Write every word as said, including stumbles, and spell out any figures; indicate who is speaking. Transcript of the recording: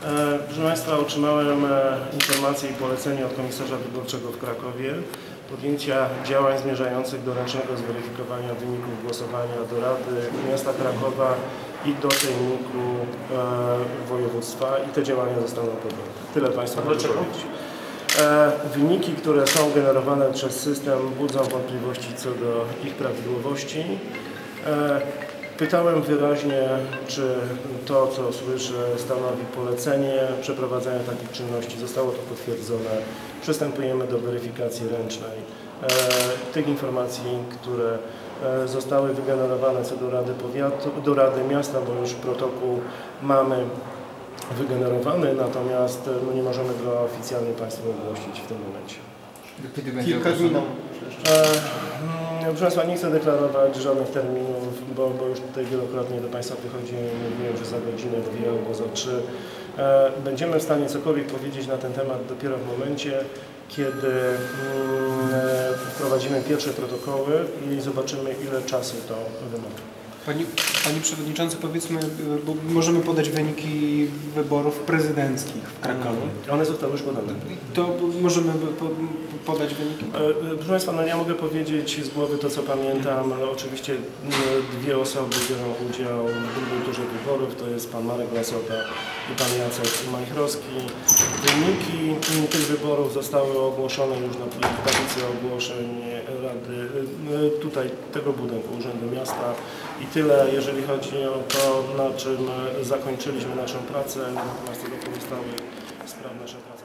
Speaker 1: Proszę Państwa, otrzymałem informację i polecenie od komisarza wyborczego w Krakowie podjęcia działań zmierzających do ręcznego zweryfikowania wyników głosowania do Rady Miasta Krakowa i do Sejmiku e, Województwa i te działania zostaną podjęte. Tyle Państwu mogę powiedzieć. E, wyniki, które są generowane przez system, budzą wątpliwości co do ich prawidłowości. E, Pytałem wyraźnie, czy to, co słyszę, stanowi polecenie przeprowadzania takich czynności. Zostało to potwierdzone. Przystępujemy do weryfikacji ręcznej e, tych informacji, które e, zostały wygenerowane co do Rady Powiatu, do Rady Miasta, bo już protokół mamy wygenerowany, natomiast no, nie możemy go oficjalnie Państwu ogłosić w tym momencie.
Speaker 2: Kiedy będzie
Speaker 1: Kilka dni. Proszę Państwa, nie chcę deklarować żadnych terminów, bo, bo już tutaj wielokrotnie do Państwa wychodziłem i mówiłem, że za godzinę, dwie albo za trzy. Będziemy w stanie cokolwiek powiedzieć na ten temat dopiero w momencie, kiedy wprowadzimy pierwsze protokoły i zobaczymy, ile czasu to wymaga.
Speaker 3: Pani, Panie Przewodniczący, powiedzmy, bo możemy podać wyniki wyborów prezydenckich w Krakowie.
Speaker 1: One zostały już podane.
Speaker 3: To możemy podać wyniki?
Speaker 1: Proszę Państwa, no ja mogę powiedzieć z głowy to, co pamiętam. No, oczywiście dwie osoby biorą udział w drugim turze wyborów. To jest pan Marek Lasota i pan Jacek Majchrowski. Wyniki tych wyborów zostały ogłoszone już na tablicy ogłoszeń Rady, tutaj tego budynku Urzędu Miasta. I tyle, jeżeli chodzi o to, na czym zakończyliśmy naszą pracę, natomiast do pozostały spraw nasza praca.